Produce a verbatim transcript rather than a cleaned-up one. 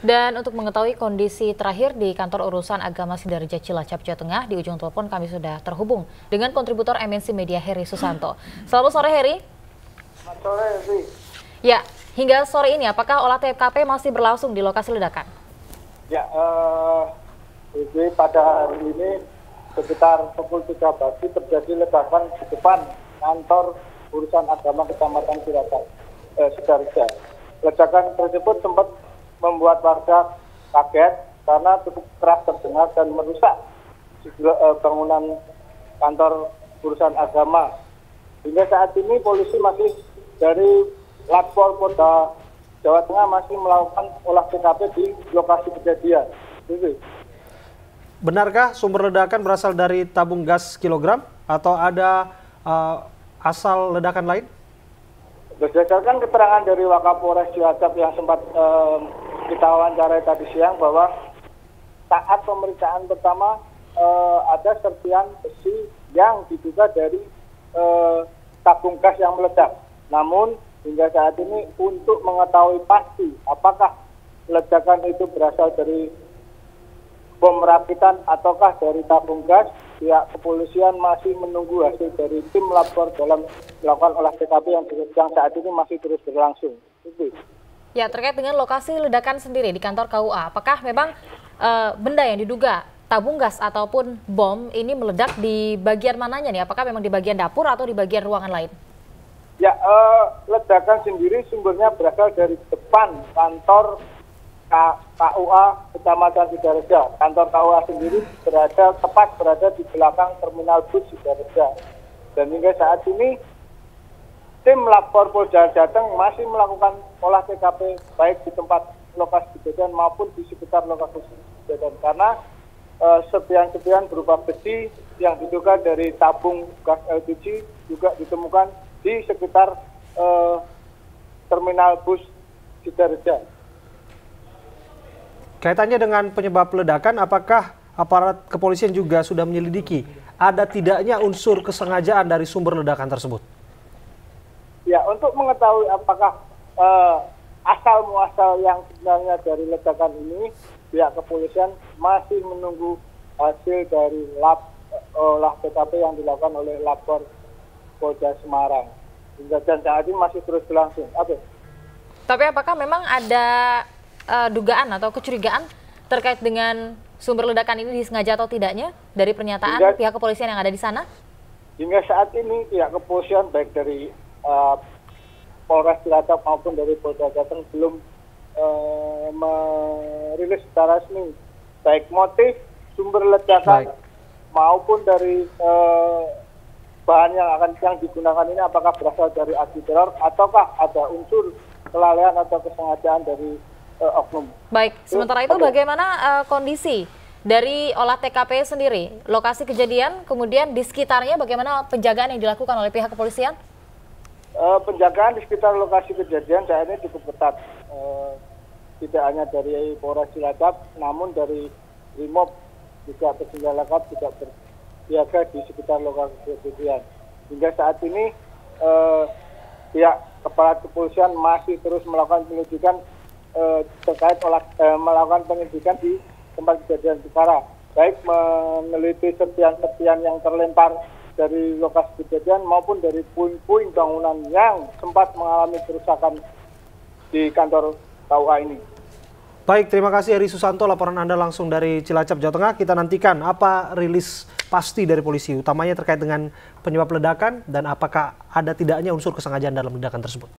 Dan untuk mengetahui kondisi terakhir di kantor urusan agama Sidoarjo Cilacap, Jawa Tengah, di ujung telepon kami sudah terhubung dengan kontributor M N C Media Heri Susanto. Selamat sore, Heri. Selamat sore, Heri. Ya, hingga sore ini apakah olah T K P masih berlangsung di lokasi ledakan? Ya, uh, jadi pada hari ini sekitar pukul tiga pagi terjadi ledakan di depan kantor urusan agama Kecamatan Cilacap, eh, Sidoarjo. Ledakan tersebut sempat membuat warga kaget karena cukup keras terdengar dan merusak bangunan kantor urusan agama. Hingga saat ini polisi masih dari Latpol Polda Jawa Tengah masih melakukan olah T K P di lokasi kejadian. Jadi, benarkah sumber ledakan berasal dari tabung gas kilogram atau ada uh, asal ledakan lain? Berdasarkan keterangan dari Wakapolres Cilacap yang sempat eh, kita wawancarai tadi siang bahwa saat pemeriksaan pertama eh, ada serpian besi yang diduga dari eh, tabung gas yang meledak. Namun hingga saat ini untuk mengetahui pasti apakah ledakan itu berasal dari bom rakitan ataukah dari tabung gas, pihak kepolisian masih menunggu hasil dari tim lapor dalam melakukan olah T K P yang, yang saat ini masih terus berlangsung. Itu. Ya, terkait dengan lokasi ledakan sendiri di kantor K U A, apakah memang e, benda yang diduga tabung gas ataupun bom ini meledak di bagian mananya nih? Apakah memang di bagian dapur atau di bagian ruangan lain? Ya, e, ledakan sendiri sumbernya berasal dari depan kantor K U A Kecamatan Sidoarjo. Kantor K U A sendiri berada tepat berada di belakang terminal bus Sidoarjo. Dan hingga saat ini tim Lapor Polda Jateng masih melakukan olah T K P baik di tempat lokasi kejadian maupun di sekitar lokasi kejadian karena eh, serpihan-serpihan berupa besi yang diduga dari tabung gas L P G juga ditemukan di sekitar eh, terminal bus Sidoarjo. Kaitannya dengan penyebab ledakan, apakah aparat kepolisian juga sudah menyelidiki ada tidaknya unsur kesengajaan dari sumber ledakan tersebut? Ya, untuk mengetahui apakah uh, asal muasal yang sebenarnya dari ledakan ini, pihak kepolisian masih menunggu hasil dari lab olah T K P yang dilakukan oleh Lapor Polda Semarang. Hingga dan saat ini masih terus berlangsung. Oke. Tapi apakah memang ada Uh, dugaan atau kecurigaan terkait dengan sumber ledakan ini disengaja atau tidaknya dari pernyataan hingga, pihak kepolisian yang ada di sana? Hingga saat ini pihak kepolisian baik dari uh, Polres Cilacap maupun dari Polda Jateng belum uh, merilis secara resmi baik motif sumber ledakan baik. maupun dari uh, bahan yang akan yang digunakan ini apakah berasal dari aksi teror ataukah ada unsur kelalaian atau kesengajaan dari Uh, oknum. Baik, sementara itu bagaimana uh, kondisi dari olah T K P sendiri, lokasi kejadian, kemudian di sekitarnya bagaimana penjagaan yang dilakukan oleh pihak kepolisian? Uh, penjagaan di sekitar lokasi kejadian saat ini cukup ketat, uh, tidak hanya dari Polres Cilacap, namun dari Brimob juga bersenjata lengkap juga bersiaga di sekitar lokasi kejadian. Hingga saat ini uh, pihak kepala kepolisian masih terus melakukan penyelidikan terkait olah, eh, melakukan penyelidikan di tempat kejadian perkara, baik meneliti serpihan-serpihan yang terlempar dari lokasi kejadian maupun dari puing-puing bangunan yang sempat mengalami kerusakan di kantor K U A ini. Baik, terima kasih Heri Susanto, laporan Anda langsung dari Cilacap, Jawa Tengah. Kita nantikan apa rilis pasti dari polisi, utamanya terkait dengan penyebab ledakan dan apakah ada tidaknya unsur kesengajaan dalam ledakan tersebut.